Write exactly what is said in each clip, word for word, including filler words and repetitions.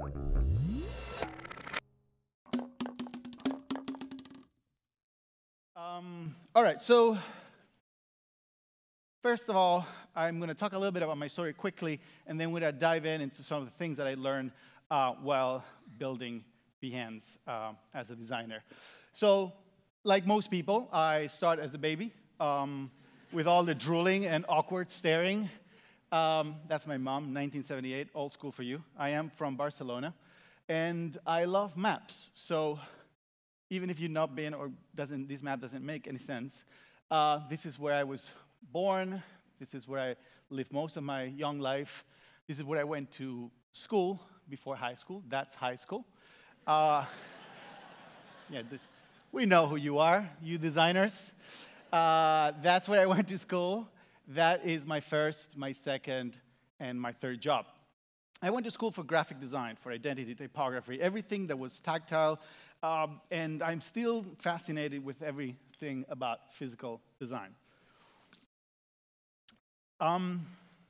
Um, all right, so first of all, I'm going to talk a little bit about my story quickly, and then we're going to dive in into some of the things that I learned uh, while building Behance uh, as a designer. So, like most people, I start as a baby um, with all the drooling and awkward staring. Um, that's my mom, nineteen seventy-eight, old school for you. I am from Barcelona, and I love maps. So even if you've not been or doesn't, this map doesn't make any sense, uh, this is where I was born. This is where I lived most of my young life. This is where I went to school before high school. That's high school. Uh, yeah, the, we know who you are, you designers. Uh, that's where I went to school. That is my first, my second, and my third job. I went to school for graphic design, for identity, typography, everything that was tactile, um, and I'm still fascinated with everything about physical design. Um,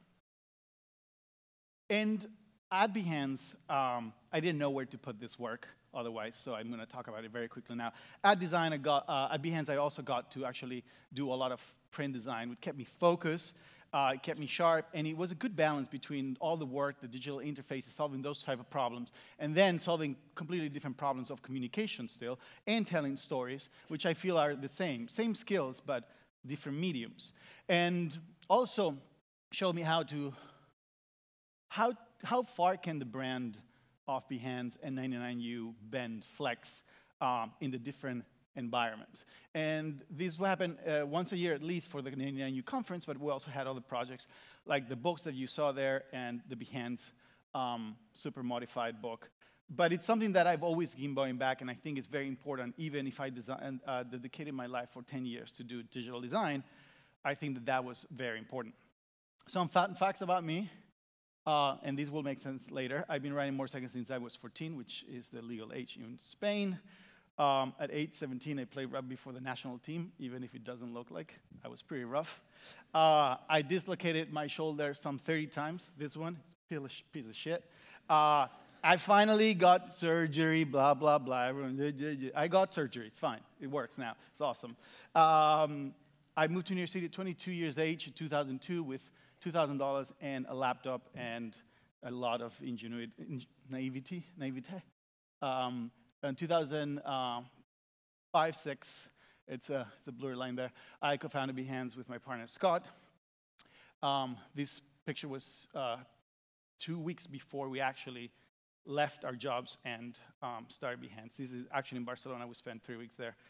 and at Behance, um, I didn't know where to put this work otherwise, so I'm going to talk about it very quickly now. At design, I got, uh, at Behance, I also got to actually do a lot of print design, which kept me focused, uh, it kept me sharp, and it was a good balance between all the work, the digital interfaces, solving those type of problems, and then solving completely different problems of communication still, and telling stories, which I feel are the same. Same skills, but different mediums. And also showed me how to, how, how far can the brand of Behance and ninety-nine U bend, flex um, in the different environments. And this will happen uh, once a year at least for the ninety-nine U conference, but we also had other projects like the books that you saw there and the Behance um, super modified book. But it's something that I've always been going back, and I think it's very important, even if I design, uh, dedicated my life for ten years to do digital design, I think that that was very important. Some fun facts about me. Uh, and these will make sense later. I've been riding motorcycles since I was fourteen, which is the legal age in Spain. Um, at age seventeen, I played rugby for the national team, even if it doesn't look like. I was pretty rough. Uh, I dislocated my shoulder some thirty times. This one, it's a piece of shit. Uh, I finally got surgery, blah, blah, blah. I got surgery. It's fine. It works now. It's awesome. Um, I moved to New York City at twenty-two years age in two thousand two with two thousand dollars and a laptop and a lot of ingenuity, naivety, naivete. Um, in two thousand five, six, it's a, it's a blurry line there, I co-founded Behance with my partner, Scott. Um, this picture was uh, two weeks before we actually left our jobs and um, started Behance. This is actually in Barcelona. We spent three weeks there.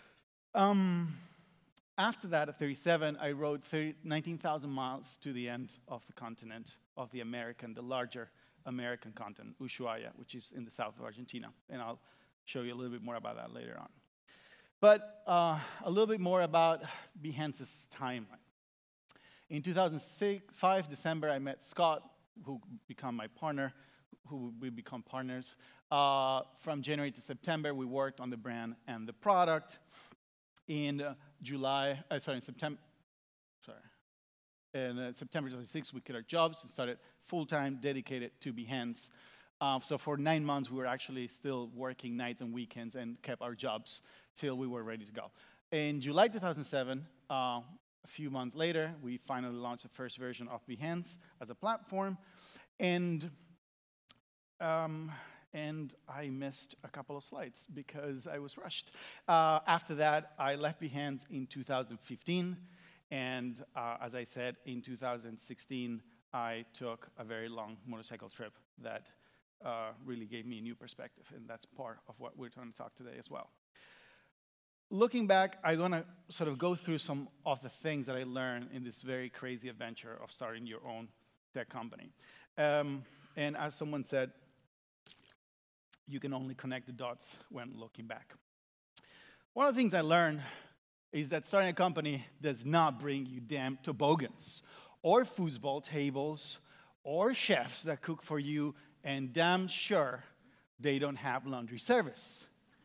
Um, After that, at thirty-seven, I rode nineteen thousand miles to the end of the continent, of the American, the larger American continent, Ushuaia, which is in the south of Argentina. And I'll show you a little bit more about that later on. But uh, a little bit more about Behance's timeline. In two thousand five, December, I met Scott, who became my partner, who we become partners. Uh, from January to September, we worked on the brand and the product. In uh, July, uh, sorry, in September, sorry, in uh, September twenty-sixth, we quit our jobs and started full-time, dedicated to Behance. Uh, so for nine months, we were actually still working nights and weekends and kept our jobs till we were ready to go. In July two thousand seven, uh, a few months later, we finally launched the first version of Behance as a platform, and um, and I missed a couple of slides because I was rushed. Uh, after that, I left Behance in two thousand fifteen, and uh, as I said, in two thousand sixteen, I took a very long motorcycle trip that uh, really gave me a new perspective, and that's part of what we're going to talk today as well. Looking back, I'm going to sort of go through some of the things that I learned in this very crazy adventure of starting your own tech company. Um, and as someone said, you can only connect the dots when looking back. One of the things I learned is that starting a company does not bring you damn toboggans, or foosball tables, or chefs that cook for you, and damn sure they don't have laundry service.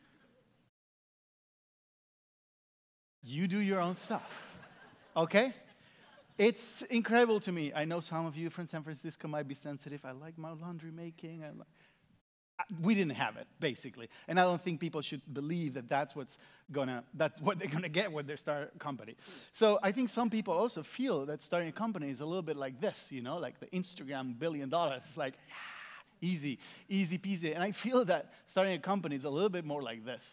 You do your own stuff, okay? It's incredible to me. I know some of you from San Francisco might be sensitive. I like my laundry making. I like we didn't have it, basically. And I don't think people should believe that that's what's gonna, that's what they're gonna get when they start a company. So I think some people also feel that starting a company is a little bit like this, you know, like the Instagram billion dollars. It's like, yeah, easy, easy peasy. And I feel that starting a company is a little bit more like this.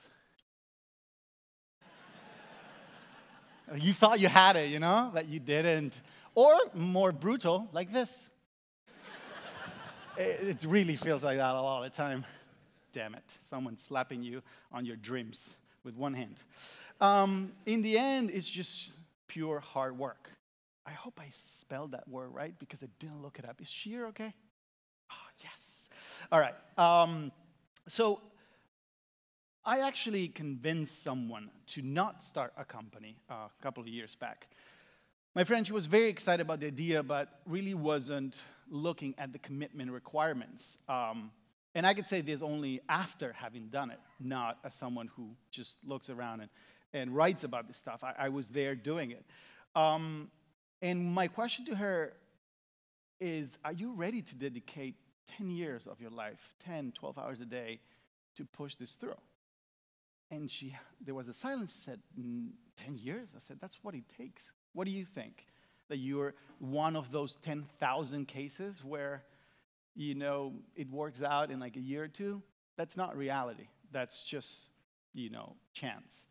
You thought you had it, you know, that you didn't. Or more brutal, like this. It really feels like that a lot of the time. Damn it, someone's slapping you on your dreams with one hand. Um, in the end, it's just pure hard work. I hope I spelled that word right because I didn't look it up. Is sheer okay? Oh, yes. All right. Um, so I actually convinced someone to not start a company uh, a couple of years back. My friend, she was very excited about the idea, but really wasn't looking at the commitment requirements. Um, and I could say this only after having done it, not as someone who just looks around and, and writes about this stuff. I, I was there doing it. Um, and my question to her is, are you ready to dedicate ten years of your life, ten, twelve hours a day, to push this through? And she, there was a silence. She said, ten years? I said, that's what it takes. What do you think? That you're one of those ten thousand cases where, you know, it works out in like a year or two? That's not reality. That's just, you know, chance.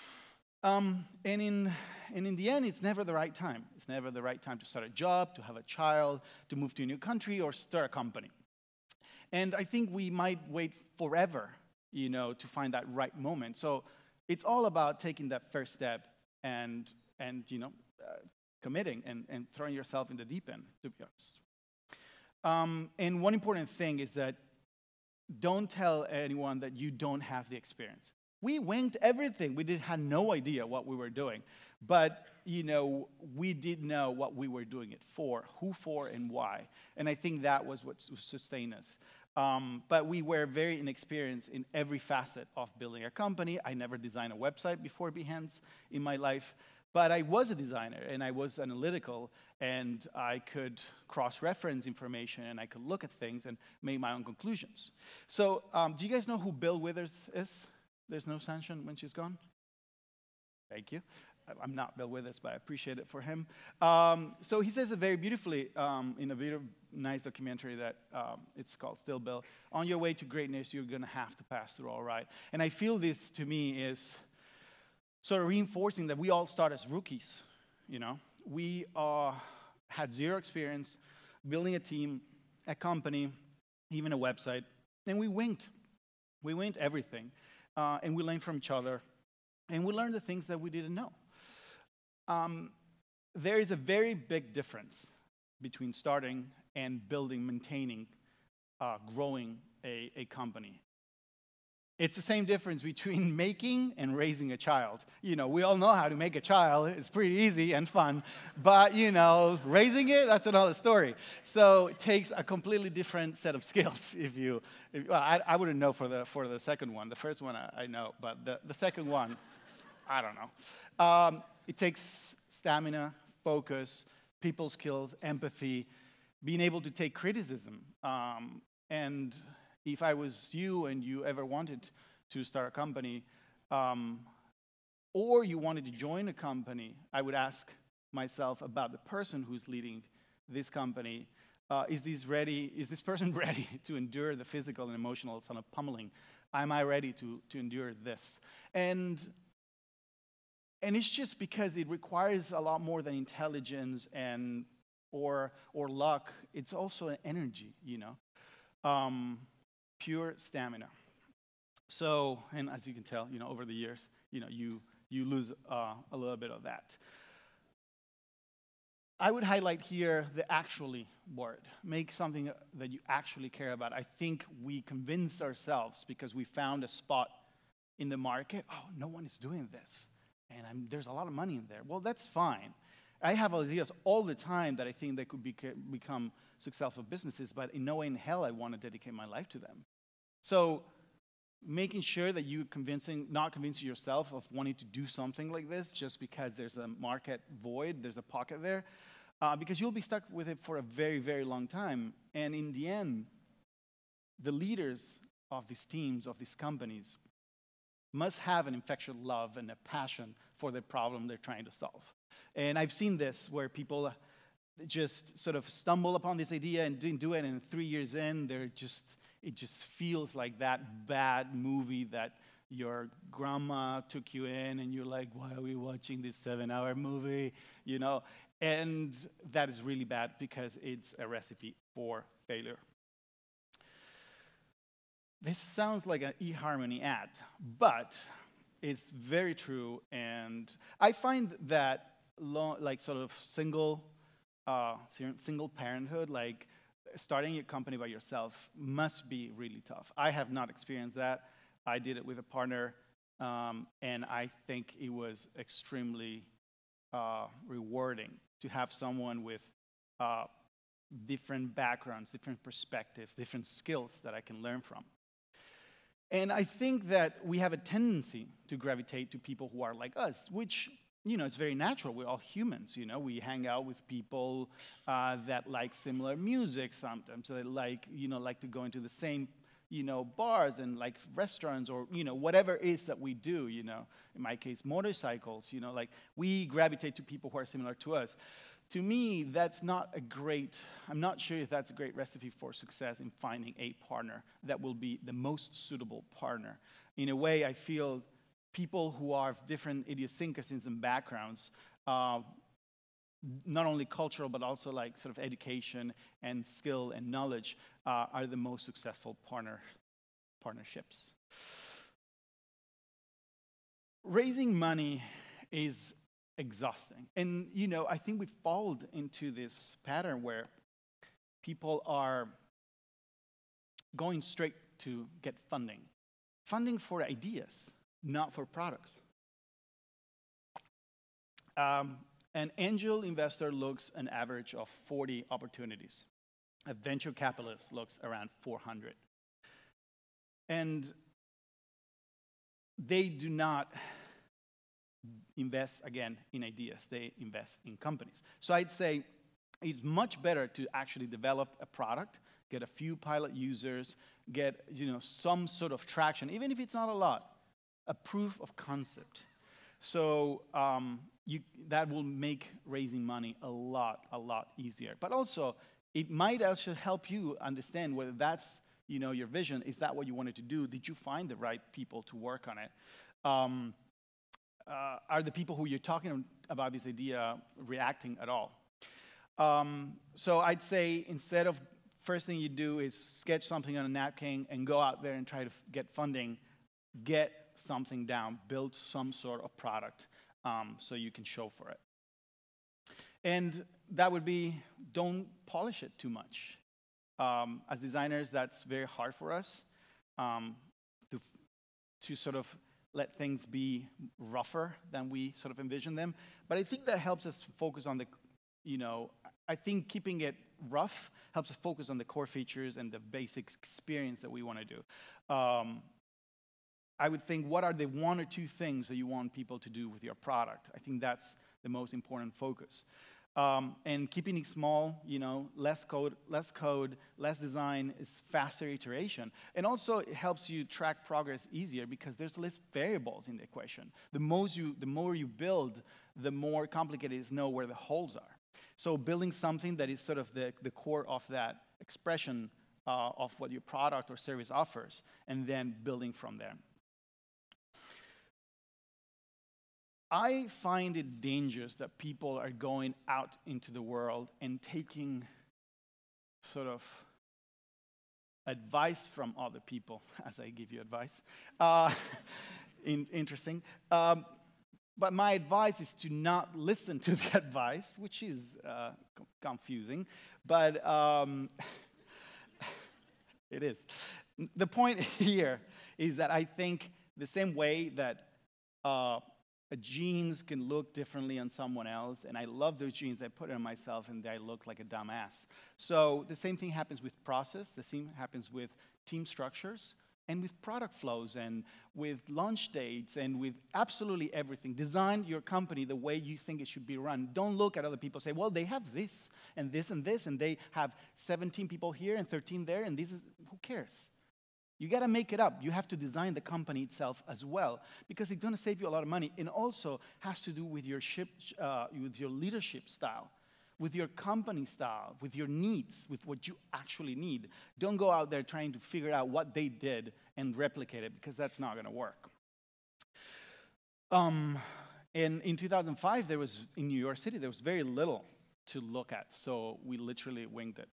Um, and, in, and in the end, it's never the right time. It's never the right time to start a job, to have a child, to move to a new country, or start a company. And I think we might wait forever, you know, to find that right moment. So it's all about taking that first step and, and you know, uh, committing and, and throwing yourself in the deep end, to be honest. Um, and one important thing is that don't tell anyone that you don't have the experience. We winged everything. We did, had no idea what we were doing. But, you know, we did know what we were doing it for, who for, and why. And I think that was what sustained us. Um, but we were very inexperienced in every facet of building a company. I never designed a website before Behance in my life. But I was a designer, and I was analytical, and I could cross-reference information, and I could look at things and make my own conclusions. So um, do you guys know who Bill Withers is? There's no sunshine when she's gone? Thank you. I'm not Bill Withers, but I appreciate it for him. Um, so he says it very beautifully um, in a very nice documentary that um, it's called Still Bill. On your way to greatness, you're going to have to pass through all right. And I feel this, to me, is sort of reinforcing that we all start as rookies, you know. We uh, had zero experience building a team, a company, even a website, and we winged. We winged everything, uh, and we learned from each other, and we learned the things that we didn't know. Um, there is a very big difference between starting and building, maintaining, uh, growing a, a company. It's the same difference between making and raising a child. You know, we all know how to make a child. It's pretty easy and fun. But, you know, raising it, that's another story. So it takes a completely different set of skills. If you, if, well, I, I wouldn't know for the, for the second one. The first one I, I know, but the, the second one, I don't know. Um, it takes stamina, focus, people skills, empathy, being able to take criticism. Um, and if I was you and you ever wanted to start a company, um, or you wanted to join a company, I would ask myself about the person who's leading this company. Uh, is this ready? Is this person ready to endure the physical and emotional sort of pummeling? Am I ready to, to endure this? And, and it's just because it requires a lot more than intelligence and or, or luck. It's also an energy, you know. Um, pure stamina. So, and as you can tell, you know, over the years, you know, you, you lose uh, a little bit of that. I would highlight here the actually word. Make something that you actually care about. I think we convince ourselves because we found a spot in the market, oh, no one is doing this, and I'm, there's a lot of money in there. Well, that's fine. I have ideas all the time that I think they could be, become successful businesses, but in no way in hell I want to dedicate my life to them. So making sure that you're convincing, not convincing yourself of wanting to do something like this just because there's a market void, there's a pocket there, uh, because you'll be stuck with it for a very, very long time. And in the end, the leaders of these teams, of these companies, must have an infectious love and a passion for the problem they're trying to solve. And I've seen this where people just sort of stumble upon this idea and didn't do it, and three years in, they're just, it just feels like that bad movie that your grandma took you in, and you're like, why are we watching this seven-hour movie? You know, and that is really bad because it's a recipe for failure. This sounds like an eHarmony ad, but it's very true. And I find that long, like sort of single, uh, single parenthood, like starting your company by yourself, must be really tough. I have not experienced that. I did it with a partner, um, and I think it was extremely uh, rewarding to have someone with uh, different backgrounds, different perspectives, different skills that I can learn from. And I think that we have a tendency to gravitate to people who are like us, which, you know, it's very natural. We're all humans, you know. We hang out with people uh, that like similar music sometimes. So they like, you know, like to go into the same, you know, bars and like restaurants, or, you know, whatever it is that we do, you know. In my case, motorcycles, you know, like we gravitate to people who are similar to us. To me, that's not a great, I'm not sure if that's a great recipe for success in finding a partner that will be the most suitable partner. In a way, I feel people who are of different idiosyncrasies and backgrounds, uh, not only cultural, but also like sort of education and skill and knowledge, uh, are the most successful partner, partnerships. Raising money is exhausting. And, you know, I think we've fallen into this pattern where people are going straight to get funding. Funding for ideas, not for products. Um, an angel investor looks an average of forty opportunities. A venture capitalist looks around four hundred. And they do not invest, again, in ideas. They invest in companies. So I'd say it's much better to actually develop a product, get a few pilot users, get, you know, some sort of traction, even if it's not a lot, a proof of concept. So um, you, that will make raising money a lot, a lot easier. But also, it might also help you understand whether that's, you know, your vision. Is that what you wanted to do? Did you find the right people to work on it? Um, Uh, are the people who you're talking about this idea reacting at all? Um, so I'd say instead of first thing you do is sketch something on a napkin and go out there and try to get funding, get something down, build some sort of product um, so you can show for it. And that would be, don't polish it too much. Um, as designers, that's very hard for us um, to, to sort of let things be rougher than we sort of envision them. But I think that helps us focus on the, you know, I think keeping it rough helps us focus on the core features and the basic experience that we want to do. Um, I would think, what are the one or two things that you want people to do with your product? I think that's the most important focus. Um, and keeping it small, you know, less code, less code, less design is faster iteration. And also it helps you track progress easier because there's less variables in the equation. The most you, the more you build, the more complicated it is to know where the holes are. So building something that is sort of the, the core of that expression uh, of what your product or service offers, and then building from there. I find it dangerous that people are going out into the world and taking sort of advice from other people, as I give you advice. Uh, in, interesting. Um, but my advice is to not listen to the advice, which is uh, confusing, but um, it is. The point here is that I think the same way that uh, jeans can look differently on someone else, and I love those jeans. I put it on myself, and I look like a dumbass. So the same thing happens with process. The same happens with team structures, and with product flows, and with launch dates, and with absolutely everything. Design your company the way you think it should be run. Don't look at other people and say, well, they have this, and this, and this, and they have seventeen people here and thirteen there, and this is, who cares? You got to make it up. You have to design the company itself as well, because it's going to save you a lot of money, and also has to do with your, ship, uh, with your leadership style, with your company style, with your needs, with what you actually need. Don't go out there trying to figure out what they did and replicate it, because that's not going to work. Um, and in two thousand five, there was, in New York City, there was very little to look at, so we literally winged it.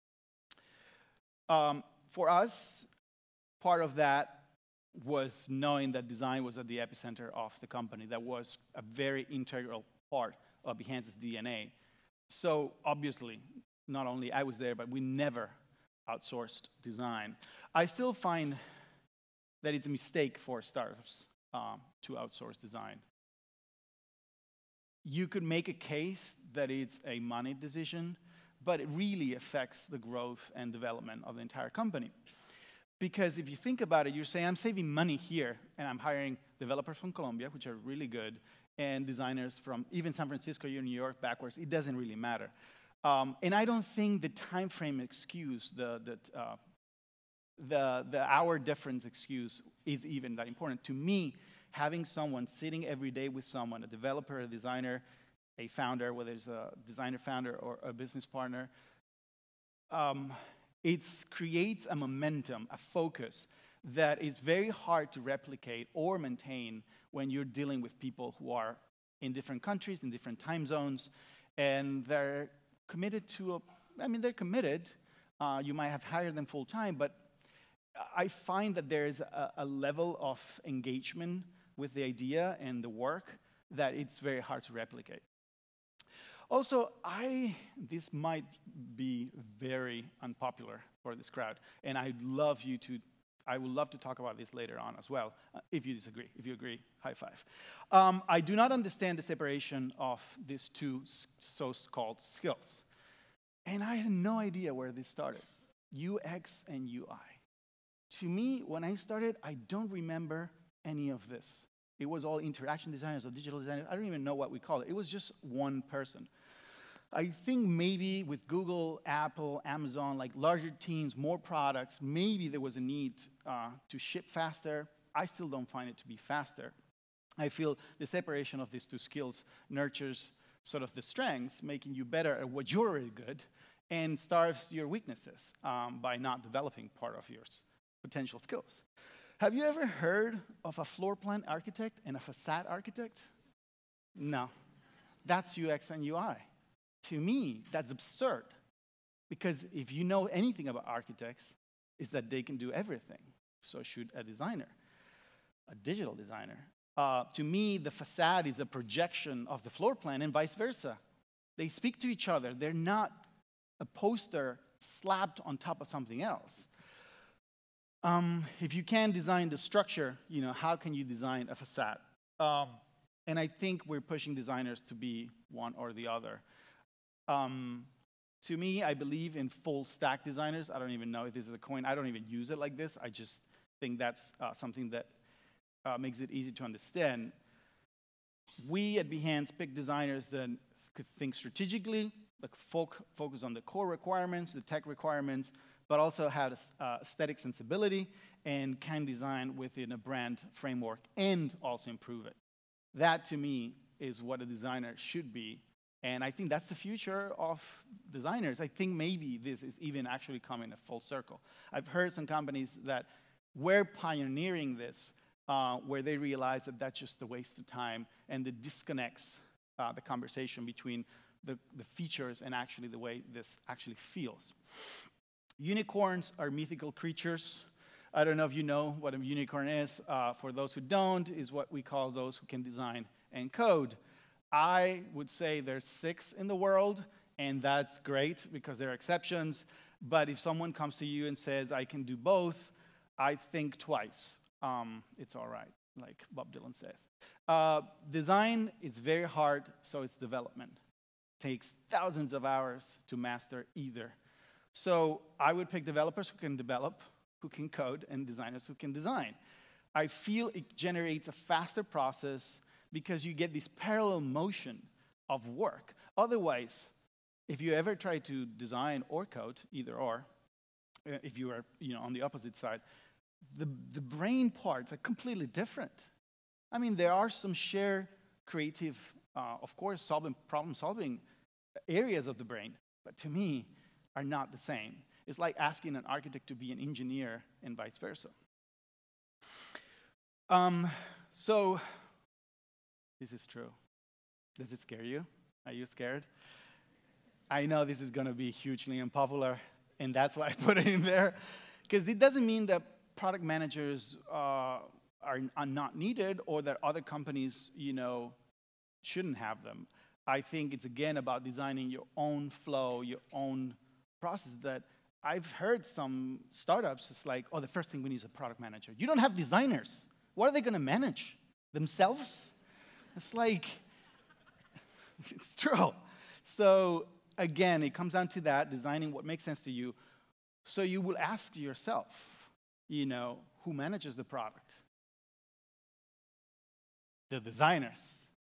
Um, for us, part of that was knowing that design was at the epicenter of the company. That was a very integral part of Behance's D N A. So obviously, not only I was there, but we never outsourced design. I still find that it's a mistake for startups um, to outsource design. You could make a case that it's a money decision, but it really affects the growth and development of the entire company. Because if you think about it, you're saying, I'm saving money here, and I'm hiring developers from Colombia, which are really good, and designers from even San Francisco, or New York, backwards. It doesn't really matter. Um, and I don't think the time frame excuse, the, the, uh, the, the hour difference excuse is even that important. To me, having someone sitting every day with someone, a developer, a designer, a founder, whether it's a designer founder or a business partner, um, it creates a momentum, a focus that is very hard to replicate or maintain when you're dealing with people who are in different countries, in different time zones, and they're committed to, a, I mean, they're committed. Uh, you might have hired them full time, but I find that there's a, a level of engagement with the idea and the work that it's very hard to replicate. Also, I, this might be very unpopular for this crowd, and I'd love you to, I would love to talk about this later on as well, uh, if you disagree. If you agree, high five. Um, I do not understand the separation of these two so-called skills. And I had no idea where this started, U X and U I. To me, when I started, I don't remember any of this. It was all interaction designers or digital designers. I don't even know what we call it. It was just one person. I think maybe with Google, Apple, Amazon, like larger teams, more products, maybe there was a need uh, to ship faster. I still don't find it to be faster. I feel the separation of these two skills nurtures sort of the strengths, making you better at what you're already good, and starves your weaknesses um, by not developing part of your potential skills. Have you ever heard of a floor plan architect and a facade architect? No. That's U X and U I. To me, that's absurd. Because if you know anything about architects, is that they can do everything. So should a designer, a digital designer. Uh, to me, the facade is a projection of the floor plan and vice versa. They speak to each other. They're not a poster slapped on top of something else. Um, if you can design the structure, you know, how can you design a facade? Um, and I think we're pushing designers to be one or the other. Um, to me, I believe in full stack designers. I don't even know if this is a coin. I don't even use it like this. I just think that's uh, something that uh, makes it easy to understand. We at Behance pick designers that could think strategically, like folk, focus on the core requirements, the tech requirements, but also have uh, aesthetic sensibility and can design within a brand framework and also improve it. That, to me, is what a designer should be. And I think that's the future of designers. I think maybe this is even actually coming a full circle. I've heard some companies that were pioneering this, uh, where they realize that that's just a waste of time, and it disconnects uh, the conversation between the, the features and actually the way this actually feels. Unicorns are mythical creatures. I don't know if you know what a unicorn is. Uh, for those who don't, is what we call those who can design and code. I would say there's six in the world, and that's great because there are exceptions. But if someone comes to you and says, I can do both, I think twice. Um, it's all right, like Bob Dylan says. Uh, design is very hard, so it's development. It takes thousands of hours to master either. So I would pick developers who can develop, who can code, and designers who can design. I feel it generates a faster process because you get this parallel motion of work. Otherwise, if you ever try to design or code, either or, if you are you know, on the opposite side, the, the brain parts are completely different. I mean, there are some shared creative, uh, of course, solving problem-solving areas of the brain, but to me, are not the same. It's like asking an architect to be an engineer and vice versa. Um, so, this is true. Does it scare you? Are you scared? I know this is going to be hugely unpopular, and that's why I put it in there, because it doesn't mean that product managers uh, are, are not needed or that other companies, you know, shouldn't have them. I think it's, again, about designing your own flow, your own process. That I've heard some startups, it's like, oh, the first thing we need is a product manager. You don't have designers. What are they going to manage? Themselves? It's like, it's true. So again, it comes down to that, designing what makes sense to you. So you will ask yourself, you know, who manages the product? The designers.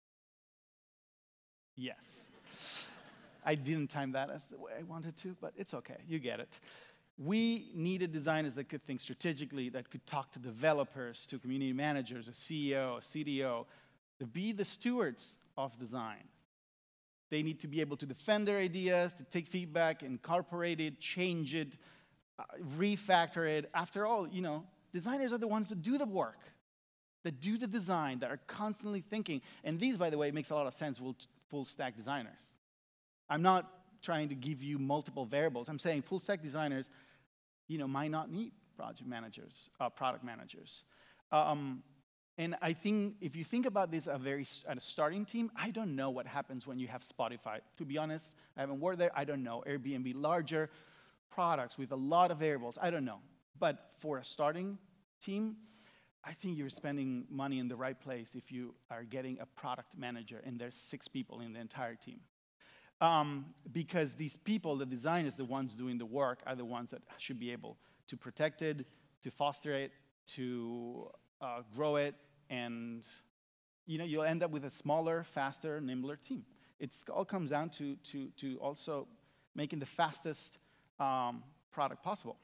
Yes. I didn't time that as the way I wanted to, but it's okay, you get it. We needed designers that could think strategically, that could talk to developers, to community managers, a C E O, a C D O, to be the stewards of design. They need to be able to defend their ideas, to take feedback, incorporate it, change it, uh, refactor it. After all, you know, designers are the ones that do the work, that do the design, that are constantly thinking. And these, by the way, makes a lot of sense with full-stack designers. I'm not trying to give you multiple variables. I'm saying full-stack designers, you know, might not need project managers, uh, product managers. Um, and I think if you think about this at a very at a starting team, I don't know what happens when you have Spotify. To be honest, I haven't worked there. I don't know. Airbnb, larger products with a lot of variables. I don't know. But for a starting team, I think you're spending money in the right place if you are getting a product manager and there's six people in the entire team. Um, because these people, the designers, the ones doing the work, are the ones that should be able to protect it, to foster it, to uh, grow it, and you know, you'll end up with a smaller, faster, nimbler team. It all comes down to, to, to also making the fastest um, product possible.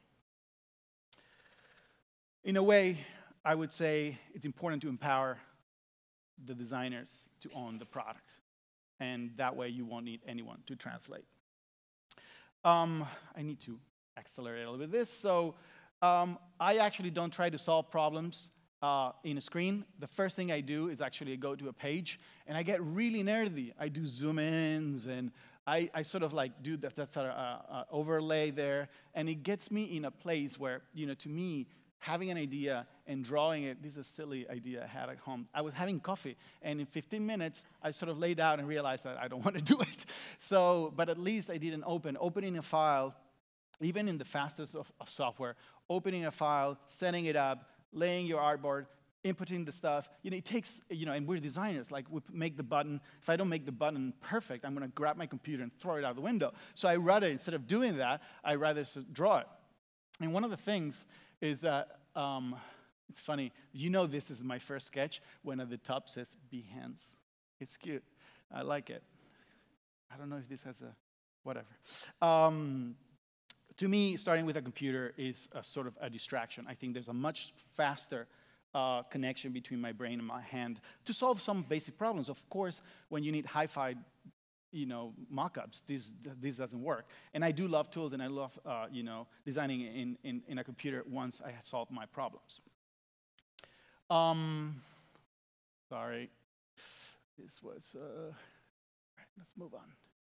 In a way, I would say it's important to empower the designers to own the product. And that way you won't need anyone to translate. Um, I need to accelerate a little bit this. So um, I actually don't try to solve problems uh, in a screen. The first thing I do is actually go to a page, and I get really nerdy. I do zoom-ins, and I, I sort of like do that, that sort of uh, uh, overlay there, and it gets me in a place where, you know, to me, having an idea and drawing it, this is a silly idea I had at home. I was having coffee, and in fifteen minutes, I sort of laid out and realized that I don't want to do it. So, but at least I didn't open. Opening a file, even in the fastest of, of software, opening a file, setting it up, laying your artboard, inputting the stuff, you know, it takes, you know, and we're designers, like we make the button. If I don't make the button perfect, I'm going to grab my computer and throw it out the window. So I rather, instead of doing that, I rather draw it. And one of the things is that, um, it's funny, you know this is my first sketch when at the top says Behance. It's cute. I like it. I don't know if this has a, whatever. Um, to me, starting with a computer is a sort of a distraction. I think there's a much faster uh, connection between my brain and my hand to solve some basic problems. Of course, when you need hi-fi, you know, mock-ups, this, this doesn't work. And I do love tools, and I love, uh, you know, designing in, in, in a computer once I have solved my problems. Um, sorry. This was, uh, all right, let's move on.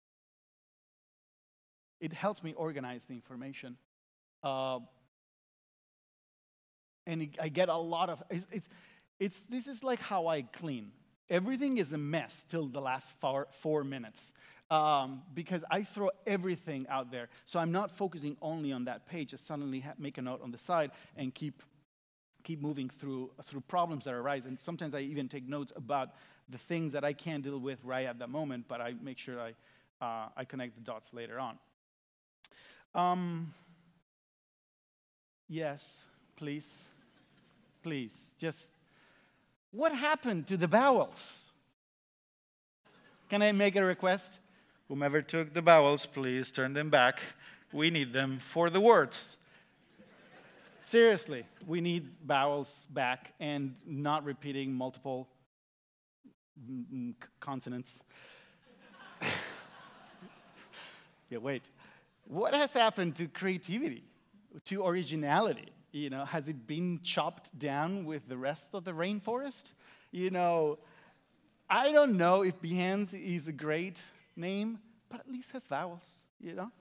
It helps me organize the information. Uh, and it, I get a lot of, it's, it's, it's, this is like how I clean. Everything is a mess till the last four, four minutes um, because I throw everything out there. So I'm not focusing only on that page. I suddenly ha make a note on the side and keep, keep moving through, through problems that arise. And sometimes I even take notes about the things that I can't deal with right at that moment, but I make sure I, uh, I connect the dots later on. Um, yes, please, please, just... What happened to the vowels? Can I make a request? Whomever took the vowels, please turn them back. We need them for the words. Seriously, we need vowels back and not repeating multiple mm, mm, consonants. Yeah, wait. What has happened to creativity, to originality? You know, has it been chopped down with the rest of the rainforest? You know, I don't know if Behance is a great name, but at least has vowels, you know?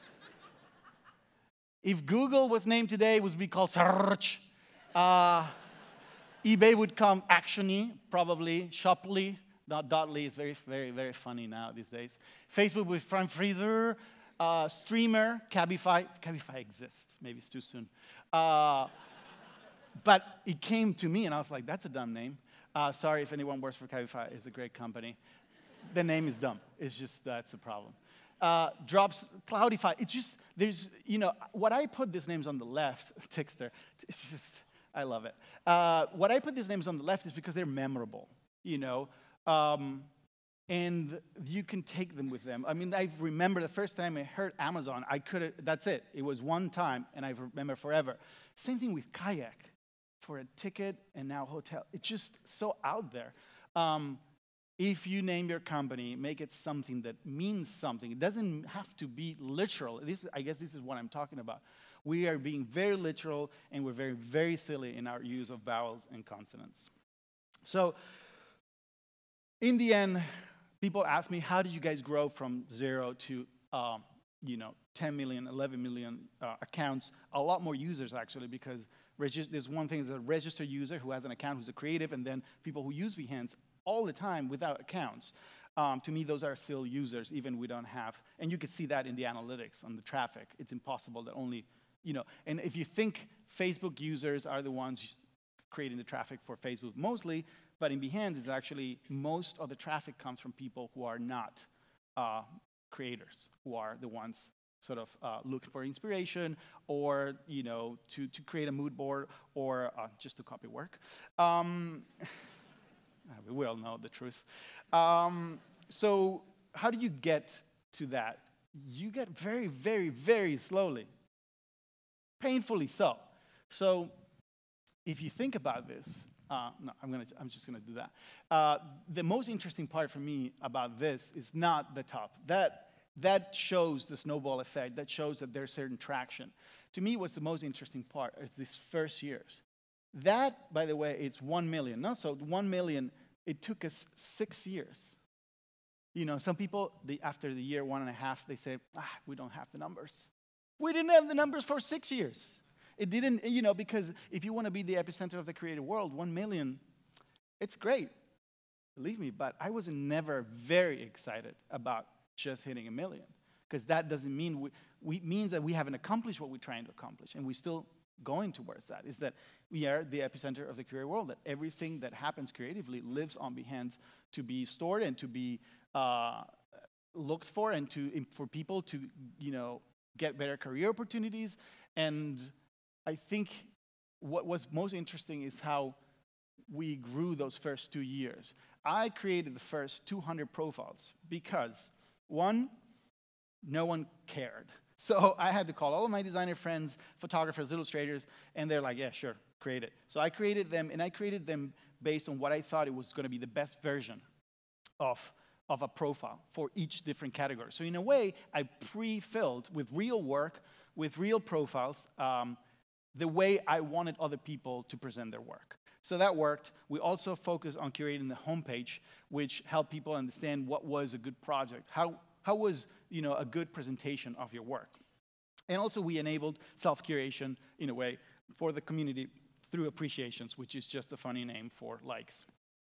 If Google was named today, it would be called search. Uh, eBay would come actiony, probably. Shoply, not dotly, is very, very, very funny now these days. Facebook with Prime Freezer. Uh, streamer, Cabify. Cabify exists. Maybe it's too soon. Uh, but it came to me, and I was like, that's a dumb name. Uh, sorry if anyone works for Cabify. It's a great company. The name is dumb. It's just, that's a problem. Uh, drops, Cloudify. It's just, there's, you know, what I put these names on the left, Tixter, it's just, I love it. Uh, what I put these names on the left is because they're memorable, you know. Um, And you can take them with them. I mean, I remember the first time I heard Amazon, I could that's it. It was one time, and I remember forever. Same thing with Kayak, for a ticket and now hotel. It's just so out there. Um, if you name your company, make it something that means something. It doesn't have to be literal. This, I guess this is what I'm talking about. We are being very literal, and we're very, very silly in our use of vowels and consonants. So, in the end, people ask me, how did you guys grow from zero to, um, you know, ten million, eleven million uh, accounts? A lot more users, actually, because there's one thing is a registered user who has an account, who's a creative, and then people who use Behance all the time without accounts. Um, to me, those are still users, even we don't have. And you can see that in the analytics on the traffic. It's impossible that only, you know, and if you think Facebook users are the ones creating the traffic for Facebook mostly, but in Behance, it's actually most of the traffic comes from people who are not uh, creators, who are the ones sort of uh, looking for inspiration, or you know, to to create a mood board, or uh, just to copy work. Um, we all know the truth. Um, so how do you get to that? You get very, very, very slowly, painfully so. So if you think about this. Uh, no, I'm, gonna, I'm just going to do that. Uh, the most interesting part for me about this is not the top. That, that shows the snowball effect. That shows that there's certain traction. To me, what's the most interesting part is these first years. That, by the way, it's one million. No, so one million, it took us six years. You know, some people, they, after the year one and a half, they say, ah, we don't have the numbers. We didn't have the numbers for six years. It didn't, you know, because if you want to be the epicenter of the creative world, one million, it's great, believe me, but I was never very excited about just hitting a million, because that doesn't mean, we, we means that we haven't accomplished what we're trying to accomplish, and we're still going towards that, is that we are the epicenter of the creative world, that everything that happens creatively lives on Behance to be stored and to be uh, looked for, and to for people to, you know, get better career opportunities. And I think what was most interesting is how we grew those first two years. I created the first two hundred profiles because, one, no one cared. So I had to call all of my designer friends, photographers, illustrators, and they're like, yeah, sure, create it. So I created them, and I created them based on what I thought it was going to be the best version of, of a profile for each different category. So in a way, I pre-filled with real work, with real profiles, um, the way I wanted other people to present their work. So that worked. We also focused on curating the homepage, which helped people understand what was a good project, how, how was, you know, a good presentation of your work. And also we enabled self-curation, in a way, for the community through appreciations, which is just a funny name for likes.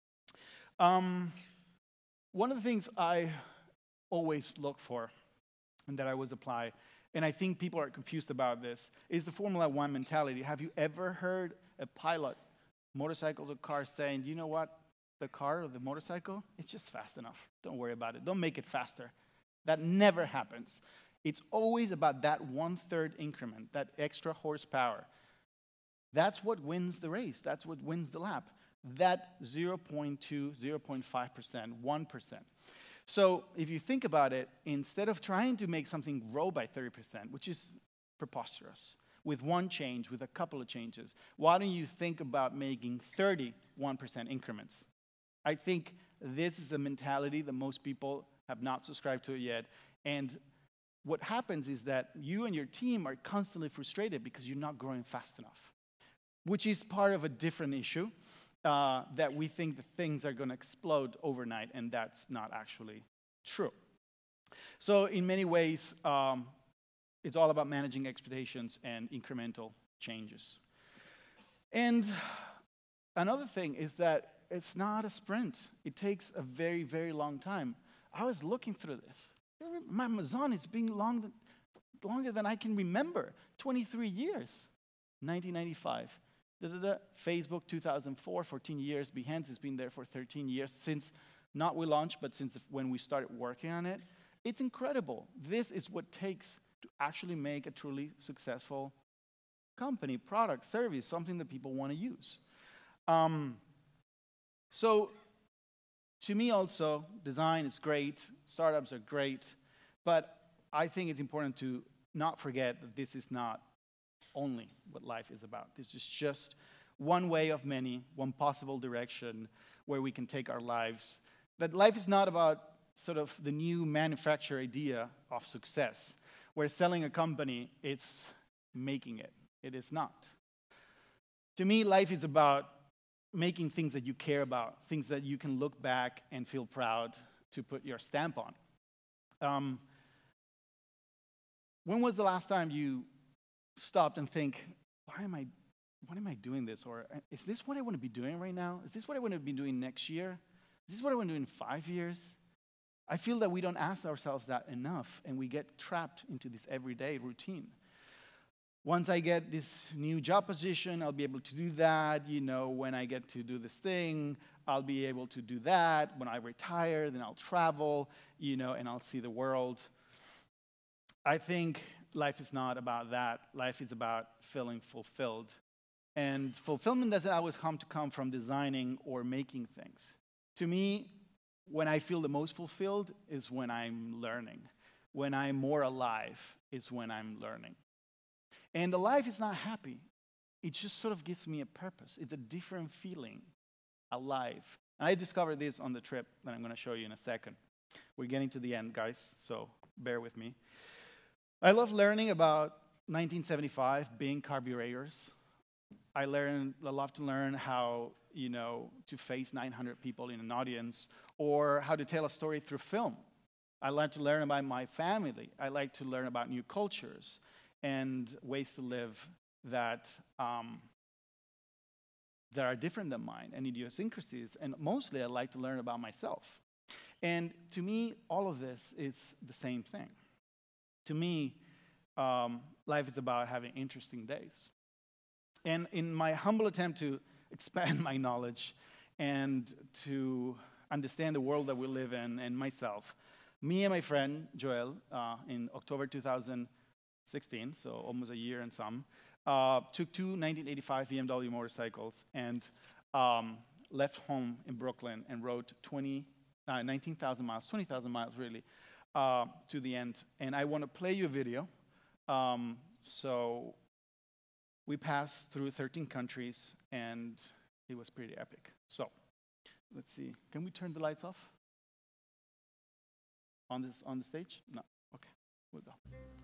Um, one of the things I always look for, and that I always apply, and I think people are confused about this, is the Formula One mentality. Have you ever heard a pilot, motorcycles or cars, saying, you know what, the car or the motorcycle, it's just fast enough. Don't worry about it. Don't make it faster. That never happens. It's always about that one-third increment, that extra horsepower. That's what wins the race. That's what wins the lap. That zero point two, zero point five percent, one percent. So if you think about it, instead of trying to make something grow by thirty percent, which is preposterous, with one change, with a couple of changes? Why don't you think about making thirty-one percent increments? I think this is a mentality that most people have not subscribed to it yet. And what happens is that you and your team are constantly frustrated because you're not growing fast enough, which is part of a different issue, uh, that we think that things are going to explode overnight, and that's not actually true. So in many ways, um, it's all about managing expectations and incremental changes. And another thing is that it's not a sprint. It takes a very, very long time. I was looking through this. My Amazon is being long, longer than I can remember. twenty-three years. nineteen ninety-five. Da, da, da. Facebook, two thousand four, fourteen years. Behance has been there for thirteen years, since not we launched, but since the, when we started working on it. It's incredible. This is what it takes to actually make a truly successful company, product, service, something that people want to use. Um, so, to me also, design is great, startups are great, but I think it's important to not forget that this is not only what life is about. This is just one way of many, one possible direction where we can take our lives. That life is not about sort of the new manufacturer idea of success, where selling a company, it's making it. It is not. To me, life is about making things that you care about, things that you can look back and feel proud to put your stamp on. Um, when was the last time you stopped and think, why am I, why am I doing this? Or is this what I want to be doing right now? Is this what I want to be doing next year? Is this what I want to do in five years? I feel that we don't ask ourselves that enough, and we get trapped into this everyday routine. Once I get this new job position, I'll be able to do that. You know, when I get to do this thing, I'll be able to do that. When I retire, then I'll travel, you know, and I'll see the world. I think life is not about that. Life is about feeling fulfilled. And fulfillment doesn't always come to come from designing or making things. To me, when I feel the most fulfilled is when I'm learning. When I'm more alive is when I'm learning. And the life is not happy. It just sort of gives me a purpose. It's a different feeling, alive. And I discovered this on the trip that I'm going to show you in a second. We're getting to the end, guys, so bear with me. I love learning about nineteen seventy-five Bing carburetors. I learned, I love to learn how, you know, to face nine hundred people in an audience, or how to tell a story through film. I like to learn about my family. I like to learn about new cultures and ways to live that, um, that are different than mine, and idiosyncrasies. And mostly, I like to learn about myself. And to me, all of this is the same thing. To me, um, life is about having interesting days. And in my humble attempt to expand my knowledge and to understand the world that we live in and myself, me and my friend, Joel, uh, in October two thousand sixteen, so almost a year and some, uh, took two nineteen eighty-five B M W motorcycles and um, left home in Brooklyn and rode uh, nineteen thousand miles, twenty thousand miles really, uh, to the end. And I want to play you a video. Um, so we passed through thirteen countries, and it was pretty epic. So let's see. Can we turn the lights off on this on the stage? No. Okay. We'll go.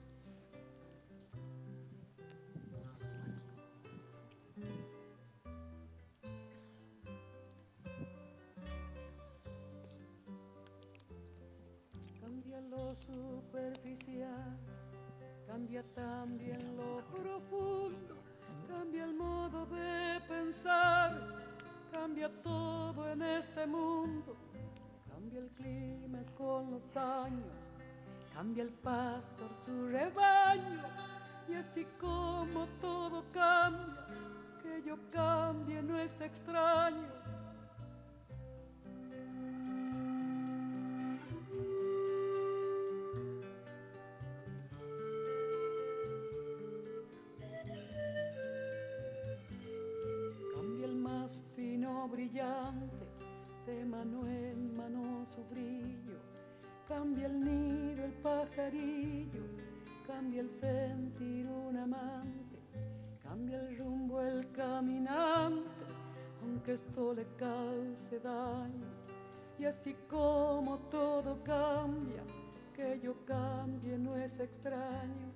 Cambia lo superficial, cambia también lo profundo, cambia el modo de pensar, cambia todo en este mundo, cambia el clima con los años, cambia el pastor su rebaño, y así como todo cambia, que yo cambie no es extraño. Brillante, de mano en mano su brillo, cambia el nido, el pajarillo, cambia el sentir un amante, cambia el rumbo el caminante, aunque esto le cause daño. Y así como todo cambia, que yo cambie no es extraño.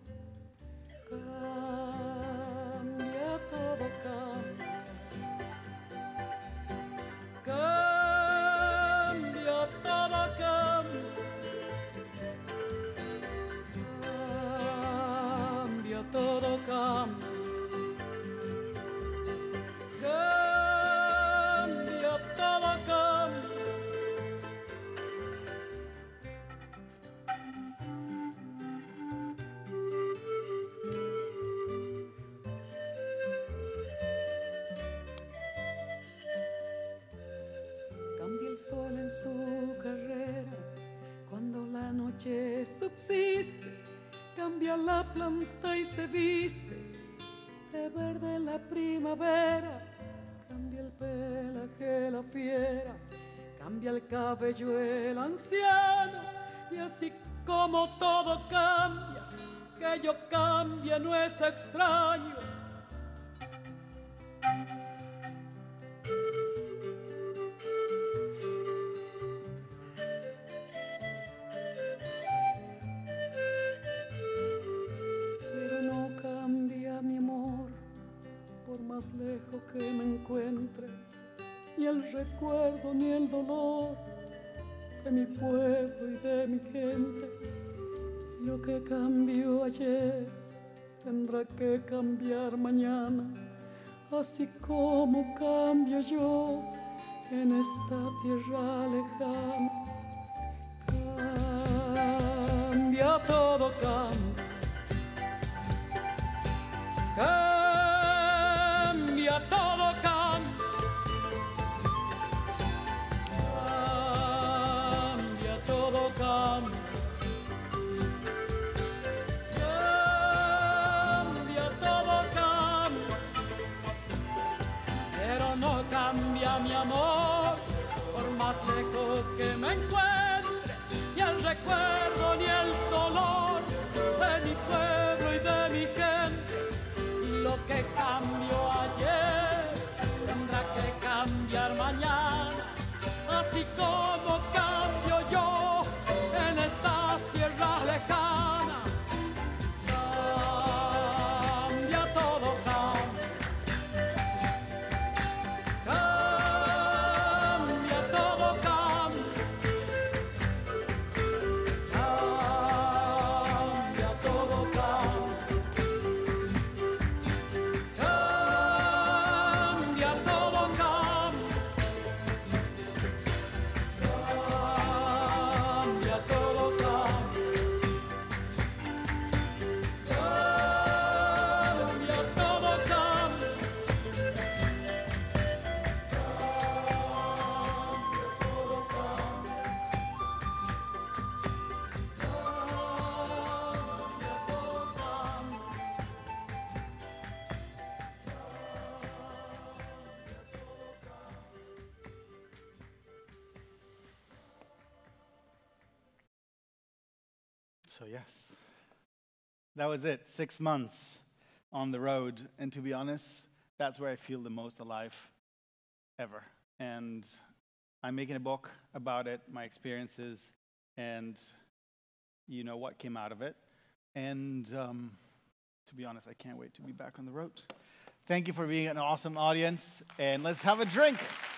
Cambia, todo cambia. Cambia, todo cambia. Cambia, todo cambia. Cambia, todo cambia. Cambia el sol en su carrera cuando la noche subsiste. Cambia la planta y se viste de verde la primavera. Cambia el pelaje la fiera, cambia el cabello el anciano. Y así como todo cambia, que yo cambie no es extraño. Pero no cambia mi amor, por más lejos que me encuentre, ni el recuerdo ni el dolor de mi pueblo y de mi gente. Lo que cambió ayer tendrá que cambiar mañana, así como cambio yo en esta tierra lejana. Cambia, todo cambia. Cambia, todo cambia. Cambia, todo cambia. Cambia, todo cambia. Pero no cambia mi amor, por más lejos que me encuentre, ni el recuerdo ni el dolor de mi pueblo y de mi gente. Lo que cambió ayer tendrá que cambiar mañana, así como cambio yo en estas tierras lejanas. Cambia, todo cambia. Cambia, todo cambia. Cambia, todo cambia. Cambia, todo cambia. Cambia, todo cambia. Cambia, todo cambia. So yes, that was it. Six months on the road. And to be honest, that's where I feel the most alive ever. And I'm making a book about it, my experiences, and you know what came out of it. And um, to be honest, I can't wait to be back on the road. Thank you for being an awesome audience. And let's have a drink.